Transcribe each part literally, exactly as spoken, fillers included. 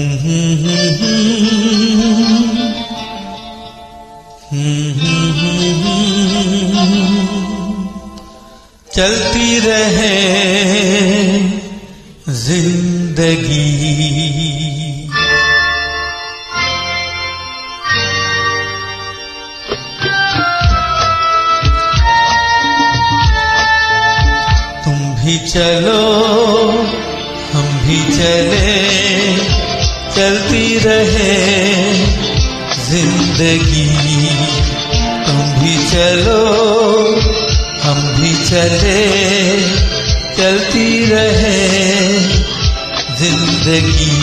चलती रहे जिंदगी, तुम भी चलो हम भी चले, चलती रहे जिंदगी। तुम भी चलो हम भी चले, चलती रहे जिंदगी।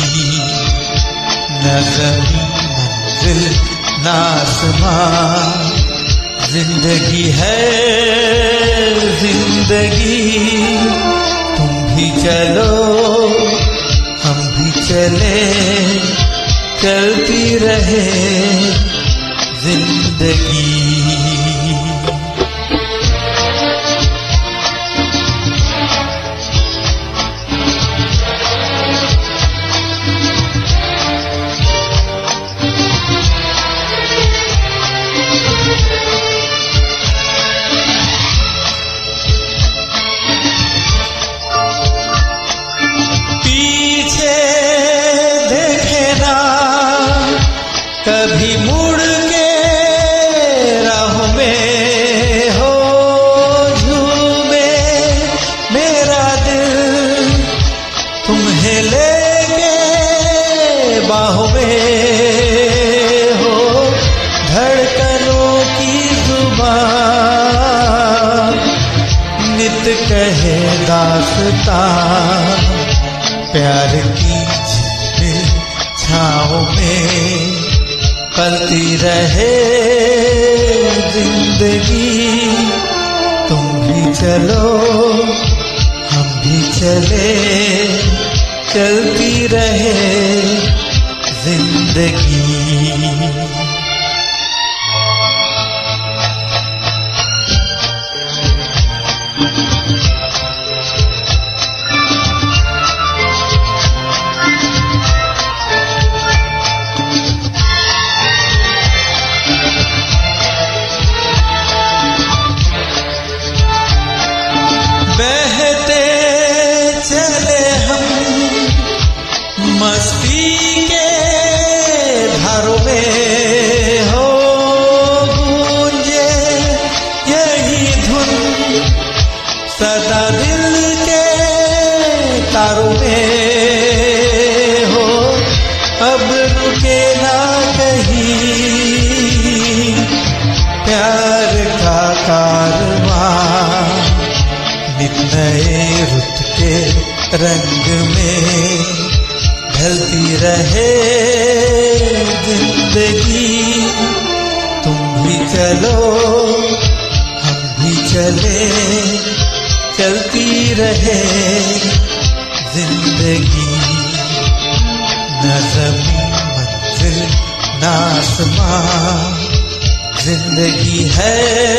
न ज़मीन मंजिल न आसमां, जिंदगी है जिंदगी। तुम भी चलो हम भी चले, चलती रहे जिंदगी। कभी मुड़ के राह में हो झूमे मेरा दिल, तुम्हें लेके बाहों में हो धड़कनों की जुबान, नित कहे दास्तां प्यार की छाँव में। पलती रहे जिंदगी, तुम भी चलो हम भी चले, चलती रहे जिंदगी। बहते चले हम मस्ती के धारों में हो, गूंजे यही धुन सदा दिल के तारों में हो। अब रुके ना कहीं प्यार का कारवां, नित नए रुत के रंग में ढलती रहे जिंदगी। तुम भी चलो हम भी चले, चलती रहे जिंदगी। न ज़मीन मंजिल न आसमां, जिंदगी है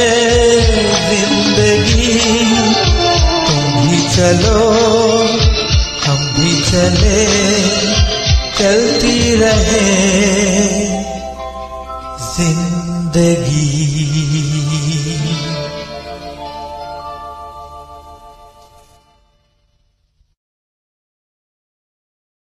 जिंदगी। तुम भी चलो हम भी चले, चलती रहे जिंदगी।